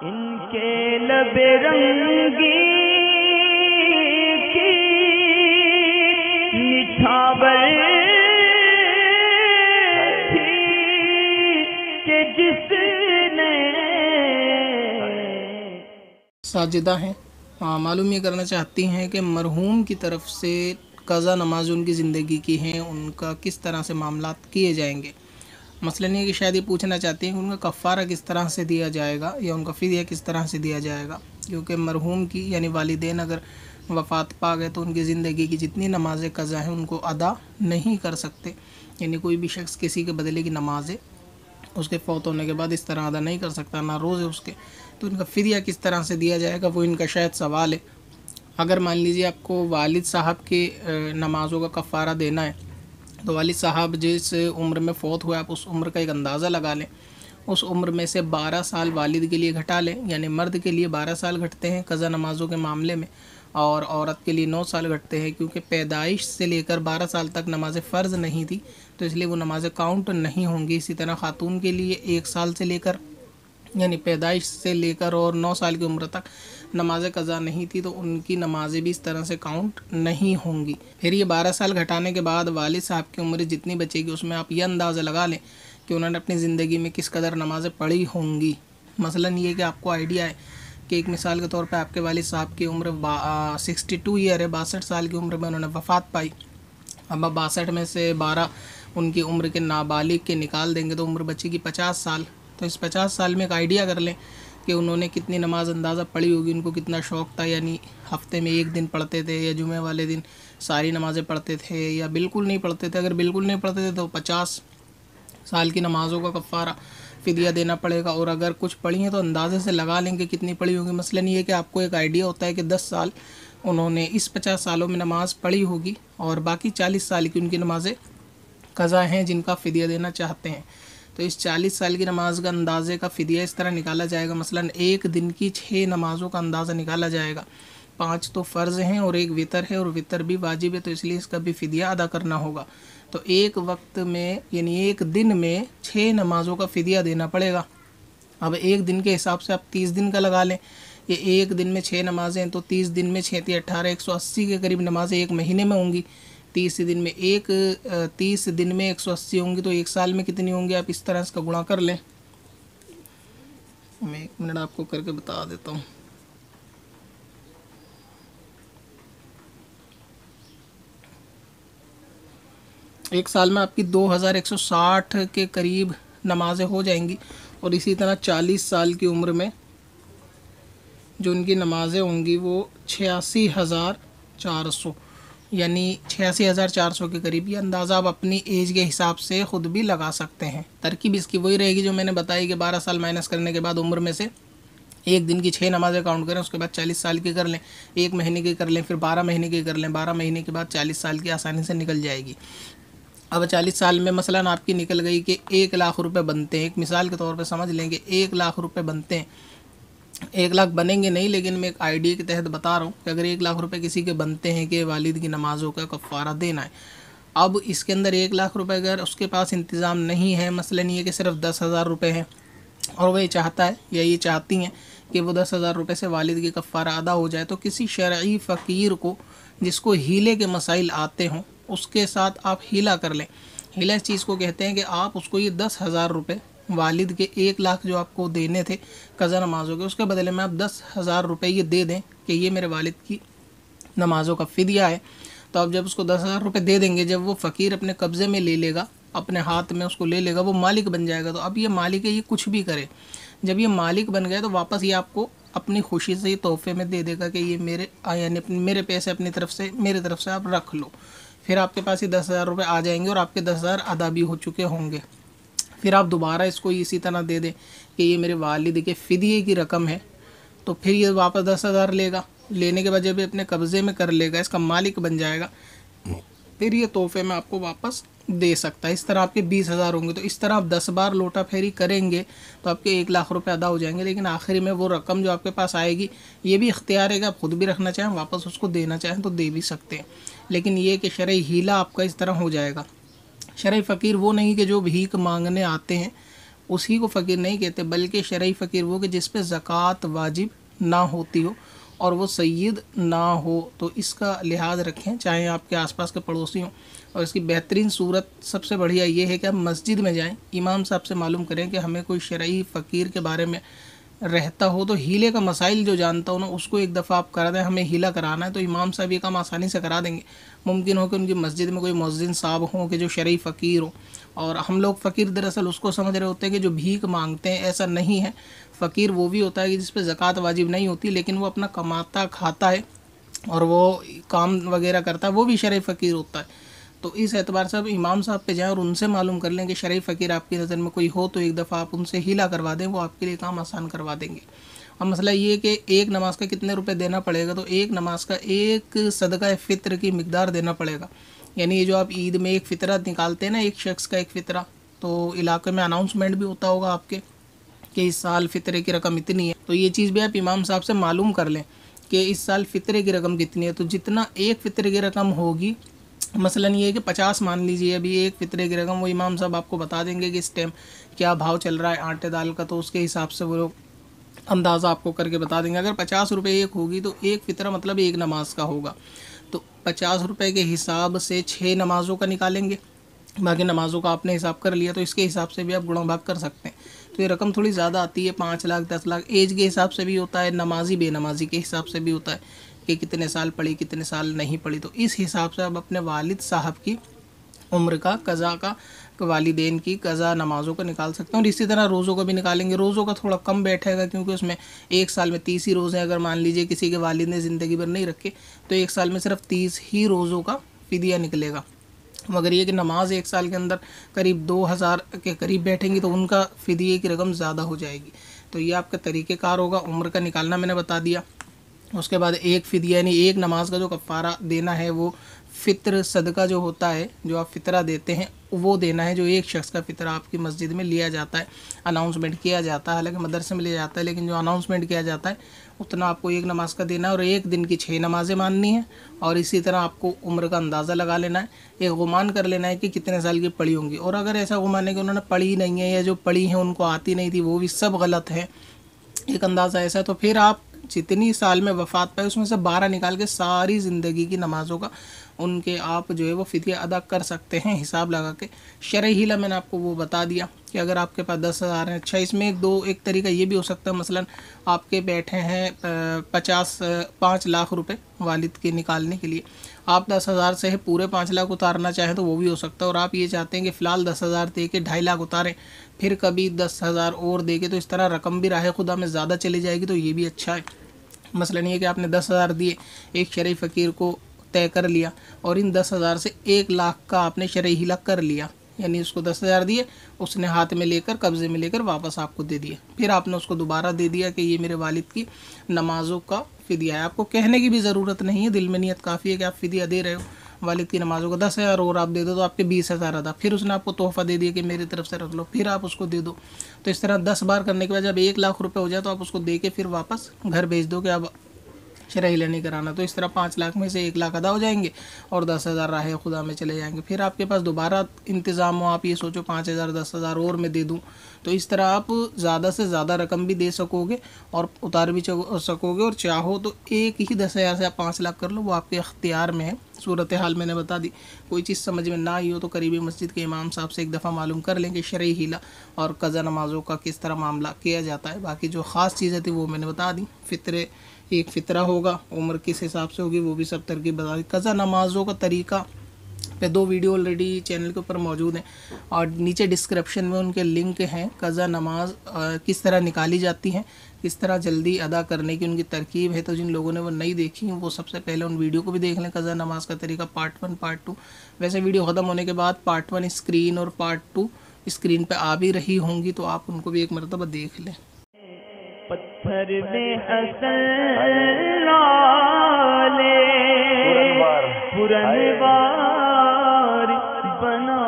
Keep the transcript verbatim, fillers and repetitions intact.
इनके लबे रंगी की निछावर थी कि जिसने साजिदा हैं। हाँ, मालूम ये करना चाहती हैं कि मरहूम की तरफ से कज़ा नमाज उनकी ज़िंदगी की हैं, उनका किस तरह से मामलात किए जाएंगे। मसलन ये कि शायद ये पूछना चाहती हैं कि उनका कफ़ारा किस तरह से दिया जाएगा या उनका फ़िदिया किस तरह से दिया जाएगा, क्योंकि मरहूम की यानी वालिदैन अगर वफ़ात पा गए तो उनकी ज़िंदगी की जितनी नमाज़ें कज़ा हैं उनको अदा नहीं कर सकते। यानी कोई भी शख्स किसी के बदले की नमाज़ें उसके फौत होने के बाद इस तरह अदा नहीं कर सकता, ना रोज़े उसके। तो इनका फ़िदिया किस तरह से दिया जाएगा वो इनका शायद सवाल है। अगर मान लीजिए आपको वालिद साहब के नमाज़ों का कफ़ारा देना है तो वालिद साहब जिस उम्र में फ़ौत हुए आप उस उम्र का एक अंदाज़ा लगा लें। उस उम्र में से बारह साल वालिद के लिए घटा लें, यानी मर्द के लिए बारह साल घटते हैं कज़ा नमाज़ों के मामले में और औरत के लिए नौ साल घटते हैं, क्योंकि पैदाइश से लेकर बारह साल तक नमाज़ें फ़र्ज़ नहीं थी तो इसलिए वो नमाज़ें काउंट नहीं होंगी। इसी तरह ख़ातून के लिए एक साल से लेकर यानी पैदाइश से लेकर और नौ साल की उम्र तक नमाज़ें कज़ा नहीं थी तो उनकी नमाज़ें भी इस तरह से काउंट नहीं होंगी। फिर ये बारह साल घटाने के बाद वालिद साहब की उम्र जितनी बचेगी उसमें आप यह अंदाज़ा लगा लें कि उन्होंने अपनी ज़िंदगी में किस कदर नमाज़ें पढ़ी होंगी। मसलन ये कि आपको आइडिया है कि एक मिसाल के तौर पर आपके वालिद साहब की उम्र सिक्सटी टू ईयर है, बासठ साल की उम्र में उन्होंने वफ़ात पाई। अब आप बासठ में से बारह उनकी उम्र के नाबालिग के निकाल देंगे तो उम्र बचेगी पचास साल। तो इस पचास साल में एक आइडिया कर लें कि उन्होंने कितनी नमाज अंदाज़ा पढ़ी होगी, उनको कितना शौक़ था, यानी हफ्ते में एक दिन पढ़ते थे या जुमे वाले दिन सारी नमाज़ें पढ़ते थे या बिल्कुल नहीं पढ़ते थे। अगर बिल्कुल नहीं पढ़ते थे तो पचास साल की नमाज़ों का कफ़ारा फ़िदिया देना पड़ेगा, और अगर कुछ पढ़ी हैं तो अंदाज़े से लगा लेंगे कितनी पढ़ी होगी। मसलन ये कि आपको एक आइडिया होता है कि दस साल उन्होंने इस पचास सालों में नमाज़ पढ़ी होगी और बाकी चालीस साल की उनकी नमाज़ें कज़ा हैं जिनका फ़िदिया देना चाहते हैं। तो इस चालीस साल की नमाज का अंदाज़े का फ़िदिया इस तरह निकाला जाएगा। मसलन एक दिन की छः नमाज़ों का अंदाज़ा निकाला जाएगा। पाँच तो फ़र्ज़ हैं और एक वितर है और वितर भी वाजिब है तो इसलिए इसका भी फ़िदिया अदा करना होगा। तो एक वक्त में यानी एक दिन में छः नमाज़ों का फ़िदिया देना पड़ेगा। अब एक दिन के हिसाब से आप तीस दिन का लगा लें। ये एक दिन में छः नमाज़ें हैं तो तीस दिन में छः तीस अट्ठारह एक सौ अस्सी के करीब नमाज़ें एक महीने में होंगी। तीस दिन में एक तीस दिन में एक सौ अस्सी होंगी तो एक साल में कितनी होंगी आप इस तरह इसका गुणा कर लें। मैं एक मिनट आपको करके बता देता हूँ। एक साल में आपकी दो हज़ार एक सौ साठ के करीब नमाज़ें हो जाएंगी और इसी तरह चालीस साल की उम्र में जो उनकी नमाज़ें होंगी वो छियासी हज़ार चार सौ यानी छियासी हज़ार चार सौ के करीब। ये अंदाज़ा आप अपनी एज के हिसाब से ख़ुद भी लगा सकते हैं। तरकीब इसकी वही रहेगी जो मैंने बताई कि बारह साल माइनस करने के बाद उम्र में से एक दिन की छः नमाज़ें काउंट करें, उसके बाद चालीस साल की कर लें, एक महीने की कर लें, फिर बारह महीने की कर लें, बारह महीने के बाद चालीस साल की आसानी से निकल जाएगी। अब चालीस साल में मसलन आपकी निकल गई कि एक लाख रुपए बनते हैं, एक मिसाल के तौर पे समझ लेंगे एक लाख रुपए बनते हैं। एक लाख बनेंगे नहीं लेकिन मैं एक आइडिया के तहत बता रहा हूँ कि अगर एक लाख रुपए किसी के बनते हैं कि वालिद की नमाज़ों का कफ़ारा देना है। अब इसके अंदर एक लाख रुपए अगर उसके पास इंतज़ाम नहीं है, मसलन ये कि सिर्फ दस हज़ार रुपये हैं और वह चाहता है या ये चाहती हैं कि वो दस हज़ार रुपये से वालिद की कफ़ारा अदा हो जाए, तो किसी शरई फ़कीर को जिसको हीले के मसाइल आते हों उसके साथ आप हीला कर लें। हीला इस चीज़ को कहते हैं कि आप उसको ये दस हज़ार रुपये वालिद के एक लाख जो आपको देने थे कज़ा नमाज़ों के, उसके बदले में आप दस हज़ार रुपये ये दे दें कि ये मेरे वालिद की नमाज़ों का फ़िदिया है। तो आप जब उसको दस हज़ार रुपये दे देंगे, जब वो फ़कीर अपने कब्ज़े में ले लेगा, अपने हाथ में उसको ले लेगा, वो मालिक बन जाएगा। तो अब ये मालिक है, ये कुछ भी करे, जब ये मालिक बन गए तो वापस ये आपको अपनी खुशी से तोहफे में दे देगा कि ये मेरे यानी मेरे पैसे अपनी तरफ से मेरे तरफ से आप रख लो। फिर आपके पास ये दस हज़ार रुपये आ जाएंगे और आपके दस हज़ार अदा भी हो चुके होंगे। फिर आप दोबारा इसको इसी तरह दे दें कि ये मेरे वालिद के फ़िदिये की रकम है, तो फिर ये वापस दस हज़ार लेगा। लेने के बाद जब ये अपने कब्ज़े में कर लेगा, इसका मालिक बन जाएगा, फिर ये तोहफे में आपको वापस दे सकता है। इस तरह आपके बीस हज़ार होंगे। तो इस तरह आप दस बार लोटा फेरी करेंगे तो आपके एक लाख रुपए अदा हो जाएंगे। लेकिन आखिरी में वो रकम जो आपके पास आएगी ये भी इख्तियार है कि आप खुद भी रखना चाहें, वापस उसको देना चाहें तो दे भी सकते हैं। लेकिन ये कि शरई हीला आपका इस तरह हो जाएगा। शरई फ़कीर वो नहीं कि जो भीख मांगने आते हैं उसी को फ़कीर नहीं कहते, बल्कि शरई फ़कीर वो कि जिस पे ज़कात वाजिब ना होती हो और वो सയ്यद ना हो। तो इसका लिहाज रखें, चाहे आपके आसपास के पड़ोसी हों। और इसकी बेहतरीन सूरत सबसे बढ़िया ये है कि आप मस्जिद में जाएं, इमाम साहब से मालूम करें कि हमें कोई शरई फ़कीर के बारे में रहता हो तो हीले का मसाइल जो जानता हो ना उसको एक दफ़ा आप करा दें, हमें हीला कराना है, तो इमाम साहब ये काम आसानी से करा देंगे। मुमकिन हो कि उनकी मस्जिद में कोई मुअज्जिन साहब हों कि जो शरई फ़कीर हो। और हम लोग फ़कीर दरअसल उसको समझ रहे होते हैं कि जो भीख मांगते हैं, ऐसा नहीं है। फ़कीर वो भी होता है कि जिस पे ज़कात वाजिब नहीं होती, लेकिन वो अपना कमाता खाता है और वो काम वगैरह करता है, वो भी शरई फ़कीर होता है। तो इस एतबार से आप इमाम साहब पे जाएं और उनसे मालूम कर लें कि शरई फ़कीर आपकी नज़र में कोई हो, तो एक दफ़ा आप उनसे हीला करवा दें, वो आपके लिए काम आसान करवा देंगे। अब मसला ये है कि एक नमाज का कितने रुपए देना पड़ेगा, तो एक नमाज का एक सदका फ़ित्र की मिकदार देना पड़ेगा। यानी ये जो आप ईद में एक फ़ितरा निकालते हैं ना, एक शख्स का एक फ़ितरा, तो इलाके में अनाउंसमेंट भी होता होगा आपके कि इस साल फ़ितरे की रकम इतनी है। तो ये चीज़ भी आप इमाम साहब से मालूम कर लें कि इस साल फ़ितरे की रकम कितनी है। तो जितना एक फ़ितरे की रकम होगी, मसलन ये है कि पचास मान लीजिए अभी एक फ़ितरे की रकम, वो इमाम साहब आपको बता देंगे कि इस टाइम क्या भाव चल रहा है आटे दाल का, तो उसके हिसाब से वो लोग अंदाज़ा आपको करके बता देंगे। अगर पचास रुपये एक होगी तो एक फ़ितरा मतलब एक नमाज का होगा, तो पचास रुपये के हिसाब से छः नमाज़ों का निकालेंगे, बाकी नमाज़ों का आपने हिसाब कर लिया, तो इसके हिसाब से भी आप गुणा भाग कर सकते हैं। तो ये रकम थोड़ी ज़्यादा आती है, पाँच लाख दस लाख एज के हिसाब से भी होता है, नमाजी बेनमाजी के हिसाब से भी होता है कि कितने साल पढ़ी कितने साल नहीं पढ़ी। तो इस हिसाब से आप अपने वालिद साहब की उम्र का कज़ा का, वालिदैन की कज़ा नमाज़ों का निकाल सकते हैं। और इसी तरह रोज़ों का भी निकालेंगे। रोज़ों का थोड़ा कम बैठेगा क्योंकि उसमें एक साल में तीस ही रोज़े, अगर मान लीजिए किसी के वालिद ने ज़िंदगी भर नहीं रखे तो एक साल में सिर्फ तीस ही रोज़ों का फ़िदिया निकलेगा। मगर ये कि नमाज एक साल के अंदर करीब दो हज़ार के करीब बैठेंगी तो उनका फ़िदिये की रकम ज़्यादा हो जाएगी। तो ये आपका तरीक़ेकार होगा। उम्र का निकालना मैंने बता दिया। उसके बाद एक फ़िदिया यानी एक नमाज का जो कफ़ारा देना है वो फ़ित्र सदका जो होता है, जो आप फ़ितरा देते हैं वो देना है, जो एक शख्स का फ़ितरा आपकी मस्जिद में लिया जाता है, अनाउंसमेंट किया जाता है। हालांकि मदरसे में लिया जाता है, लेकिन जो अनाउंसमेंट किया जाता है उतना आपको एक नमाज का देना है और एक दिन की छः नमाज़ें माननी है। और इसी तरह आपको उम्र का अंदाज़ा लगा लेना है, एक गुमान कर लेना है कि कितने साल की पढ़ी होंगी। और अगर ऐसा गुमान है कि उन्होंने पढ़ी नहीं है या जो पढ़ी हैं उनको आती नहीं थी, वो भी सब गलत है, एक अंदाज़ा ऐसा है, तो फिर आप जितनी साल में वफ़ात पाए उसमें से बारह निकाल के सारी ज़िंदगी की नमाज़ों का उनके आप जो है वो फ़िदिया अदा कर सकते हैं हिसाब लगा के। शरई हीला मैंने आपको वो बता दिया कि अगर आपके पास दस हज़ार हैं। अच्छा, इसमें एक दो एक तरीका ये भी हो सकता है, मसलन आपके बैठे हैं पचास पाँच लाख रुपए वालिद के निकालने के लिए, आप दस हज़ार से पूरे पाँच लाख उतारना चाहें तो वो भी हो सकता है। और आप ये चाहते हैं कि फ़िलहाल दस हज़ार दे के ढाई लाख उतारें, फिर कभी दस हज़ार और दे के, तो इस तरह रकम भी राह खुदा में ज़्यादा चली जाएगी, तो ये भी अच्छा है। मसलन ये कि आपने दस हज़ार दिए, एक शरई फ़कीर को तय कर लिया और इन दस हज़ार से एक लाख का आपने शरई हिला कर लिया, यानी उसको दस हज़ार दिए, उसने हाथ में लेकर कब्ज़े में लेकर वापस आपको दे दिया, फिर आपने उसको दोबारा दे दिया कि ये मेरे वालिद की नमाज़ों का फ़िदिया है। आपको कहने की भी ज़रूरत नहीं है, दिल में नियत काफ़ी है कि आप फ़िदिया दे रहे हो वालिद की नमाज़ों को। दस हज़ार और आप दे दो तो आपके बीस हज़ार अदा, फिर उसने आपको तोहफ़ा दे दिया कि मेरी तरफ से रख लो, फिर आप उसको दे दो। तो इस तरह दस बार करने के बाद जब एक लाख रुपये हो जाए तो आप उसको दे के फिर वापस घर भेज दो कि अब शरई हिला नहीं कराना। तो इस तरह पाँच लाख में से एक लाख अदा हो जाएंगे और दस हज़ार राह खुदा में चले जाएंगे। फिर आपके पास दोबारा इंतज़ाम हो, आप ये सोचो पाँच हज़ार दस हज़ार और मैं दे दूँ, तो इस तरह आप ज़्यादा से ज़्यादा रकम भी दे सकोगे और उतार भी सकोगे। और चाहो तो एक ही दस हज़ार से आप पाँच लाख कर लो, वो आपके अख्तियार में है। सूरत हाल मैंने बता दी। कोई चीज़ समझ में ना आई हो तो करीबी मस्जिद के इमाम साहब से एक दफ़ा मालूम कर लें कि शरई हिला और कज़ा नमाज़ों का किस तरह मामला किया जाता है। बाकी जो ख़ास चीज़ें थी वो मैंने बता दी। फ़ितरे एक फ़ितरा होगा, उम्र किस हिसाब से होगी वो भी सब तरकीब बता दी। कज़ा नमाज़ों का तरीका पे दो वीडियो ऑलरेडी चैनल के ऊपर मौजूद हैं और नीचे डिस्क्रिप्शन में उनके लिंक हैं। कज़ा नमाज किस तरह निकाली जाती हैं, किस तरह जल्दी अदा करने की उनकी तरकीब है। तो जिन लोगों ने वो नहीं देखी वो सबसे पहले उन वीडियो को भी देख लें, कज़ा नमाज का तरीका पार्ट वन पार्ट टू। वैसे वीडियो ख़त्म होने के बाद पार्ट वन स्क्रीन और पार्ट टू स्क्रीन पर आ भी रही होंगी, तो आप उनको भी एक मरतबा देख लें। पत्थर में हसन लाले पुरनवार बना